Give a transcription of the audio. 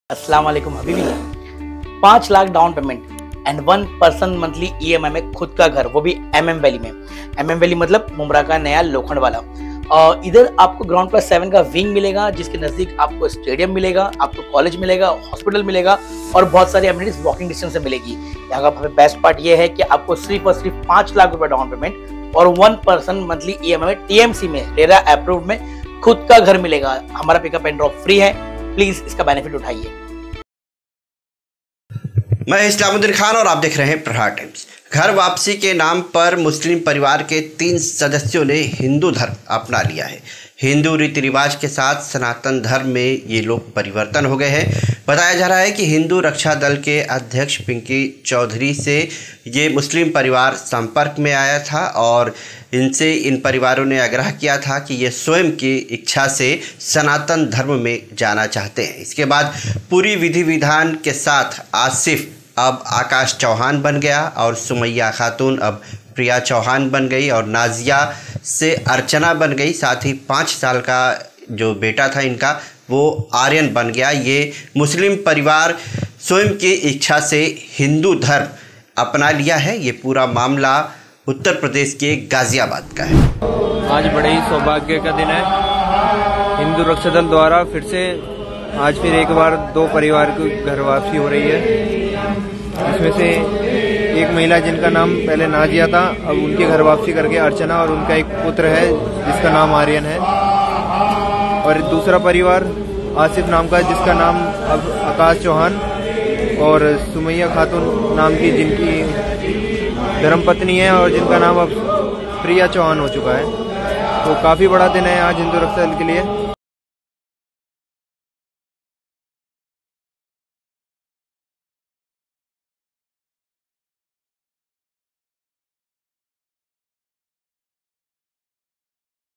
अस्सलाम वालेकुम हबीबी। 5 lakh down payment and 1% monthly EMI में खुद का घर, वो भी MM वैली में। MM वैली मतलब मुमरा का नया लोखंड वाला। इधर आपको ग्राउंड प्लस 7 का विंग मिलेगा, जिसके नजदीक आपको स्टेडियम मिलेगा, आपको कॉलेज मिलेगा, हॉस्पिटल मिलेगा और बहुत सारी एमिनिटीज वॉकिंग डिस्टेंस से मिलेगी। यहाँ का बेस्ट पार्ट ये है कि आपको सिर्फ और सिर्फ 5 लाख रुपए डाउन पेमेंट और 1% मंथली EMI में TMC में रेरा अप्रूव्ड में खुद का घर मिलेगा। हमारा पिकअप एंड ड्रॉप फ्री है, प्लीज इसका बेनिफिट उठाइए। मैं इस्लामुद्दीन खान और आप देख रहे हैं प्रहार टाइम्स। घर वापसी के नाम पर मुस्लिम परिवार के 3 सदस्यों ने हिंदू धर्म अपना लिया है। हिंदू रीति रिवाज के साथ सनातन धर्म में ये लोग परिवर्तन हो गए हैं। बताया जा रहा है कि हिंदू रक्षा दल के अध्यक्ष पिंकी चौधरी से ये मुस्लिम परिवार संपर्क में आया था और इनसे इन परिवारों ने आग्रह किया था कि ये स्वयं की इच्छा से सनातन धर्म में जाना चाहते हैं। इसके बाद पूरी विधि विधान के साथ आसिफ अब आकाश चौहान बन गया और सुमैया खातून अब प्रिया चौहान बन गई और नाजिया से अर्चना बन गई। साथ ही 5 साल का जो बेटा था इनका वो आर्यन बन गया। ये मुस्लिम परिवार स्वयं की इच्छा से हिंदू धर्म अपना लिया है। ये पूरा मामला उत्तर प्रदेश के गाजियाबाद का है। आज बड़े ही सौभाग्य का दिन है। हिंदू रक्षा दल द्वारा आज फिर एक बार 2 परिवार की घर वापसी हो रही है। इसमें से एक महिला जिनका नाम पहले नाजिया था, अब उनकी घर वापसी करके अर्चना और उनका एक पुत्र है जिसका नाम आर्यन है। और दूसरा परिवार आसिफ नाम का जिसका नाम अब आकाश चौहान और सुमैया खातून नाम की जिनकी धर्मपत्नी है और जिनका नाम अब प्रिया चौहान हो चुका है। तो काफ़ी बड़ा दिन है आज हिंदू रक्षा दल के लिए।